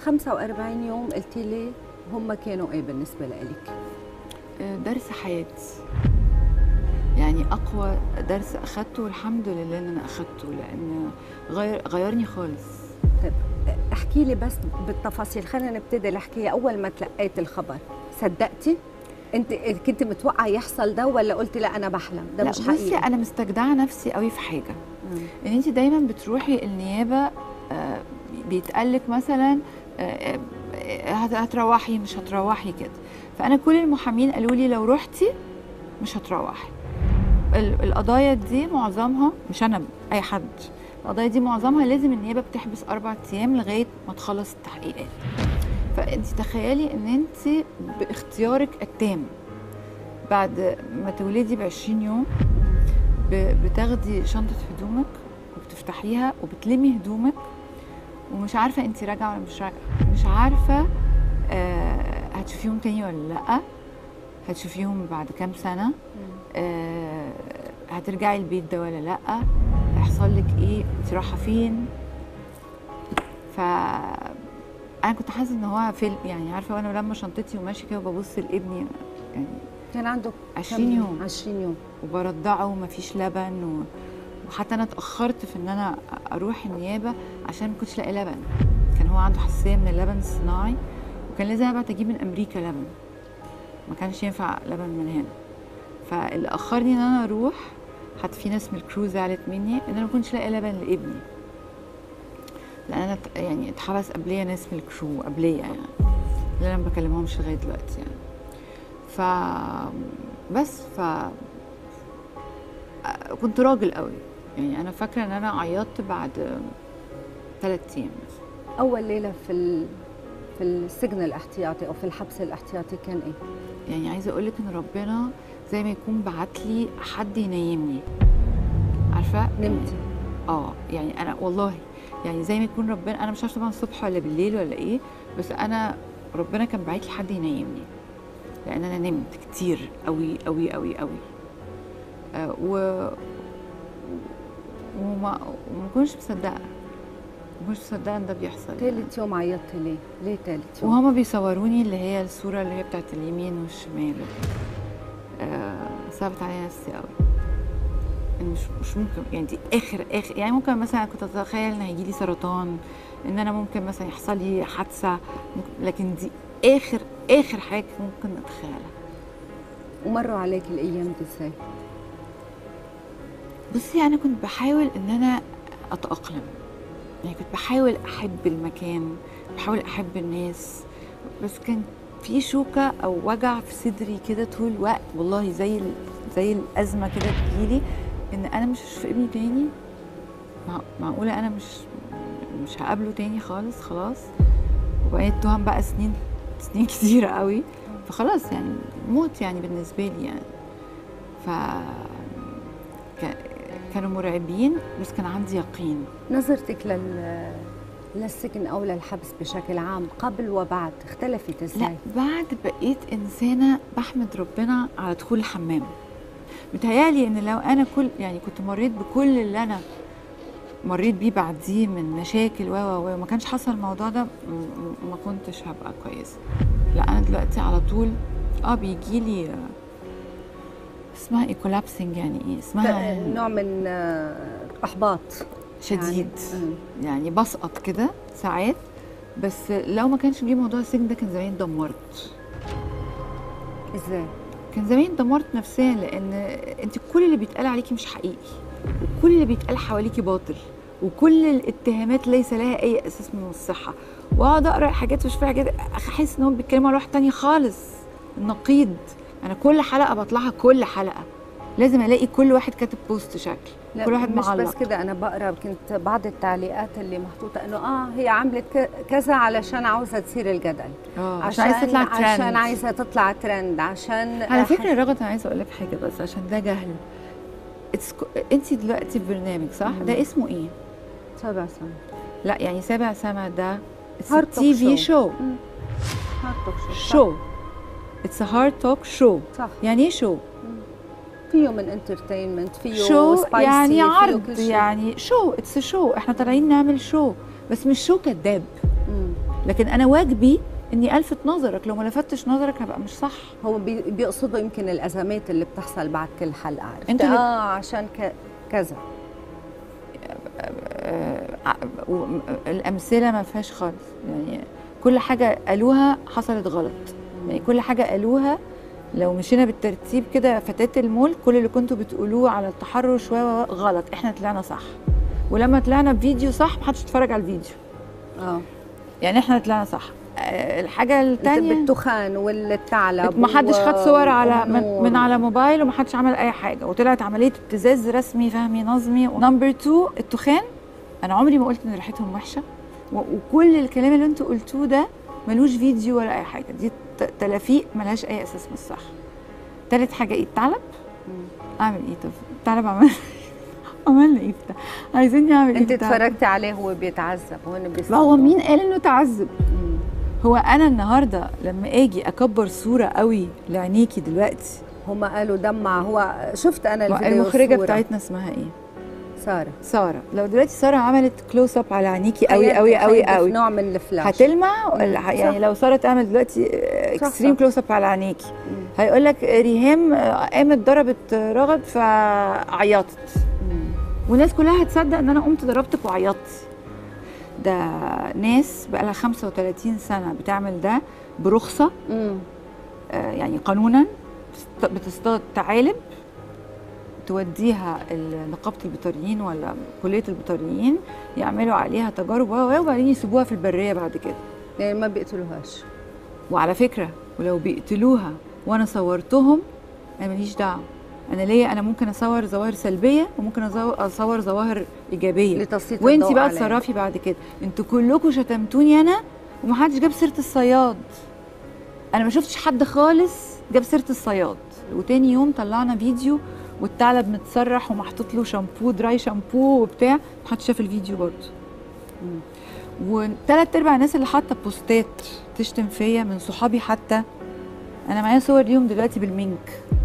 45 يوم قلتي لي هم كانوا ايه بالنسبه لك؟ درس حياتي، يعني اقوى درس اخدته، والحمد لله ان انا اخدته، لان غيرني خالص. طيب احكي لي بس بالتفاصيل، خلينا نبتدي الحكايه. اول ما تلقيت الخبر صدقتي؟ انت كنت متوقعه يحصل ده ولا قلتي لا انا بحلم ده مش حقيقي؟ بصي، انا مستجدعه نفسي قوي في حاجه، ان انت دايما بتروحي النيابه بيتقالك مثلا هتروحي مش هتروحي كده. فانا كل المحامين قالوا لي لو رحتي مش هتروحي. القضايا دي معظمها، مش انا، اي حد، القضايا دي معظمها لازم النيابه بتحبس 4 أيام لغايه ما تخلص التحقيقات. فانت تخيلي ان انت باختيارك التام بعد ما تولدي ب20 يوم بتاخدي شنطه هدومك وبتفتحيها وبتلمي هدومك ومش عارفه انت راجعه ولا مش راجعه، مش عارفه هتشوفيهم تاني ولا لا، هتشوفيهم بعد كام سنه، هترجعي البيت ده ولا لا، هيحصل لك ايه، انت رايحه فين. انا كنت حاسه ان هو فيلم، يعني عارفه، وانا لما شنطتي وماشيه كده وببص لابني، يعني كان عنده 20 يوم 20 يوم وبرضعه ومفيش لبن وحتى انا اتاخرت في ان انا اروح النيابه عشان ما كنتش لاقي لبن. كان هو عنده حساسيه من اللبن الصناعي، وكان لازم ابعت اجيب من امريكا لبن، ما كانش ينفع لبن من هنا. فاللي اخرني ان انا اروح، حتى في ناس من الكرو زعلت مني ان انا ما كنتش لاقي لبن لابني، لان انا يعني اتحبس قبليه ناس من الكرو قبليه، يعني اللي انا ما بكلمهمش لغايه دلوقتي يعني. بس كنت راجل قوي، يعني انا فاكره ان انا عيطت بعد 3 أيام مثلا. اول ليله في السجن الاحتياطي او في الحبس الاحتياطي كان ايه؟ يعني عايزه اقول لك ان ربنا زي ما يكون بعت لي حد ينيمني، عارفه؟ نمتي؟ يعني انا والله يعني زي ما يكون ربنا، انا مش عارفه طبعا الصبح ولا بالليل ولا ايه، بس انا ربنا كان باعت لي حد ينيمني، لان انا نمت كتير قوي قوي قوي قوي. وما كنتش مصدقه، ما كنتش مصدقه ان ده بيحصل. ثالث يوم عيطتي ليه؟ ليه ثالث يوم؟ وهما بيصوروني اللي هي الصوره اللي هي بتاعت اليمين والشمال، صعبت عليا نفسي قوي، مش ممكن، يعني دي اخر يعني ممكن مثلا كنت اتخيل ان هيجي لي سرطان، ان انا ممكن مثلا يحصل لي حادثه، لكن دي اخر حاجه ممكن اتخيلها. ومروا عليك الايام دي ازاي؟ بصي، انا كنت بحاول ان انا اتاقلم، يعني كنت بحاول احب المكان، بحاول احب الناس، بس كان في شوكه او وجع في صدري كده طول الوقت، والله زي الازمه كده بتجيلي، ان انا مش هشوف ابني تاني، معقوله انا مش هقابله تاني خلاص. وبقيت تهم بقى سنين كتيره قوي، فخلاص يعني موت يعني بالنسبه لي يعني. ف كانوا مرعبين، بس كان عندي يقين. نظرتك للسجن او للحبس بشكل عام قبل وبعد اختلفت ازاي؟ لا، بعد بقيت انسانه بحمد ربنا على دخول الحمام. متهيألي ان لو انا يعني كنت مريت بكل اللي انا مريت بيه بعديه من مشاكل وما كانش حصل الموضوع ده، ما كنتش هبقى كويسه. لا، انا دلوقتي على طول بيجي لي اسمها ايه، كولابسنج، يعني ايه اسمها، نوع من احباط شديد، يعني بسقط كده ساعات. بس لو ما كانش جه موضوع السجن ده كان زمان اتدمرت. ازاي؟ كان زمان اتدمرت نفسيا، لان انت كل اللي بيتقال عليكي مش حقيقي، وكل اللي بيتقال حواليكي باطل، وكل الاتهامات ليس لها اي اساس من الصحه. واقعد اقرا حاجات واشوف حاجات، احس ان هم بيتكلموا على واحد تاني خالص، النقيض. انا كل حلقه بطلعها، كل حلقه لازم الاقي كل واحد كاتب بوست شكل، كل واحد مش معلق. بس كده، انا بقرا كنت بعض التعليقات اللي محطوطه انه هي عملت كذا علشان عاوزه تصير الجدل، عشان عايزه تطلع ترند، عشان عايزه تطلع ترند، عشان على فكره رغد، انا عايزه اقول لك حاجه بس عشان ده جهل. انت دلوقتي في برنامج صح؟ ده اسمه ايه؟ 7 سما. لا يعني 7 سما ده تي في شو. هارد توك شو. اتس هارد توك شو. صح. يعني ايه شو؟ فيه من انترتينمنت، فيه شو سبايسي، يعني عرض، فيه كل شيء. يعني شو، اتس شو، احنا طالعين نعمل شو، بس مش شو كذاب. لكن انا واجبي اني الفت نظرك، لو ما لفتش نظرك هبقى مش صح. هو بيقصدوا يمكن الازمات اللي بتحصل بعد كل حلقه، عرفت؟ انت عشان كذا. الامثله ما فيهاش خالص، يعني كل حاجه قالوها حصلت غلط. يعني كل حاجه قالوها لو مشينا بالترتيب كده فتاة المول، كل اللي كنتوا بتقولوه على التحرش غلط، احنا طلعنا صح. ولما طلعنا بفيديو صح محدش اتفرج على الفيديو. يعني احنا طلعنا صح. الحاجه الثانيه بالتخان والثعلب، ما حدش خد صور على من على موبايل، وما حدش عمل اي حاجه، وطلعت عمليه ابتزاز رسمي فهمي نظمي. نمبر 2 التخان، انا عمري ما قلت ان ريحتهم وحشه، وكل الكلام اللي انتوا قلتوه ده ملوش فيديو ولا اي حاجه، دي تلافيق ملهاش اي اساس من الصح. تالت حاجه ايه؟ الثعلب. اعمل ايه؟ طب الثعلب عملنا ايه بتاع؟ عايزيني اعمل ايه؟ انت اتفرجتي عليه وهو بيتعذب وهنا ما هو مين قال انه تعذب؟ هو انا النهارده لما اجي اكبر صوره قوي لعينيكي دلوقتي، هما قالوا دمع. هو شفت انا الفيديو، المخرجه بتاعتنا اسمها ايه؟ ساره. لو دلوقتي ساره عملت كلوز اب على عينيكي قوي قوي قوي قوي، نوع من الفلاش هتلمع. يعني لو ساره تعمل دلوقتي اكستريم كلوز اب على عينيكي، هيقول لك ريهام قامت ضربت رغد فعيطت، والناس كلها هتصدق ان انا قمت ضربتك وعيطتي. ده ناس بقى لها 35 سنه بتعمل ده برخصه، يعني قانونا بتصطاد ثعالب توديها نقابه البيطريين ولا كليه البيطريين، يعملوا عليها تجارب وبعدين يسيبوها في البريه بعد كده. يعني ما بيقتلوهاش. وعلى فكره ولو بيقتلوها وانا صورتهم، انا ماليش دعوه. انا ممكن اصور ظواهر سلبيه وممكن اصور ظواهر ايجابيه، وانتي بقى تصرفي بعد كده. انتوا كلكم شتمتوني انا ومحدش جاب سيره الصياد. انا ما شفتش حد خالص جاب سيره الصياد. وتاني يوم طلعنا فيديو والثعلب متسرح ومحطوط له شامبو، دراي شامبو وبتاع، محدش شاف الفيديو برضه. وثلاث ارباع الناس اللي حاطه بوستات تشتم فيا من صحابي، حتى انا معايا صور ليهم دلوقتي بالمنك.